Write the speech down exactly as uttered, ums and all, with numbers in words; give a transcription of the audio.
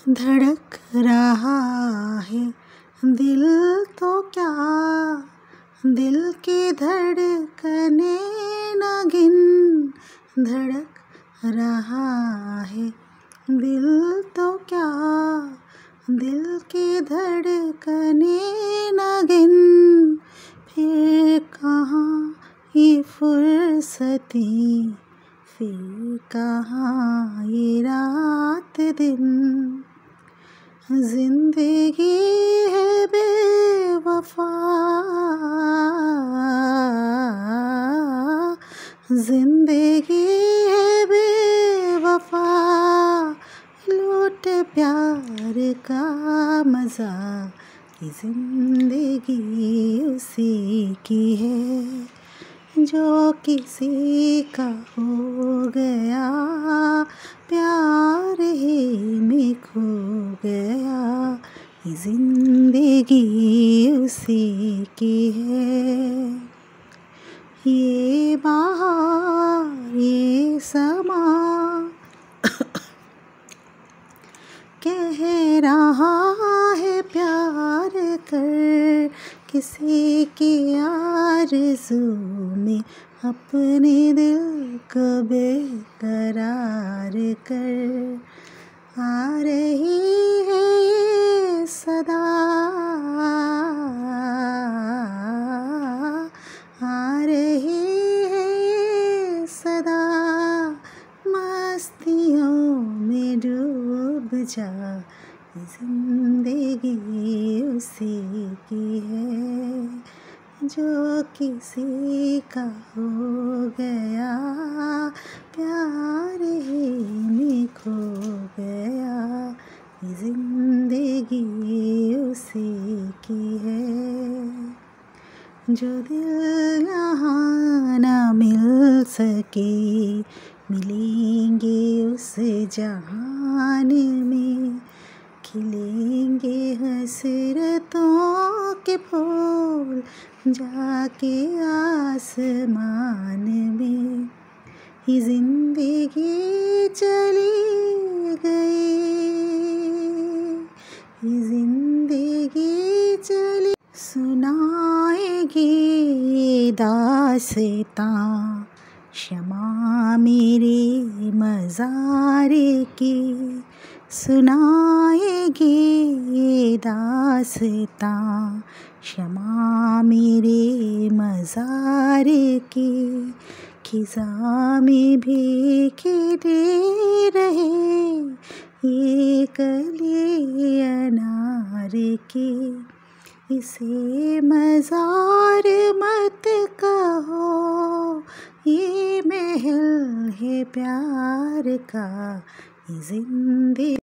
धड़क रहा है दिल तो क्या, दिल की धड़कने न गिन। धड़क रहा है दिल तो क्या, दिल की धड़कने न गिन। फिर कहाँ ये फुर्सती, फिर कहाँ ये रात दिन। जिंदगी है बेवफा, जिंदगी है बेवफा, लूट प्यार का मज़ा। कि जिंदगी उसी की है जो किसी का हो गया, प्यार ही में खो गया। ये जिंदगी उसी की है। ये बहार ये समा कह रहा है प्यार कर, किसी की आरज़ू में अपने दिल को बेकरार कर। आ रही है ये सदा, आ रही है ये सदा, मस्तियों में डूब जा। जिंदगी उसी की है जो किसी का हो गया, प्यार ही में खो गया। जिंदगी उसी की है। जो दिल यहाँ न मिल सके, मिलेंगे उस जहान में। खिलेंगे हसरतों के फूल जाके आसमान में। ये जिंदगी चली गई, ये जिंदगी चली, सुनाएगी ये दास्तां शमा मेरे मज़ार की। सुनाएगी ये दास्तां शमा मेरे मज़ार की। खिज़ां में भी खिले रहे ये कली अनार की। इसे मज़ार मत कहो, ये महल है प्यार का। ये जिंदगी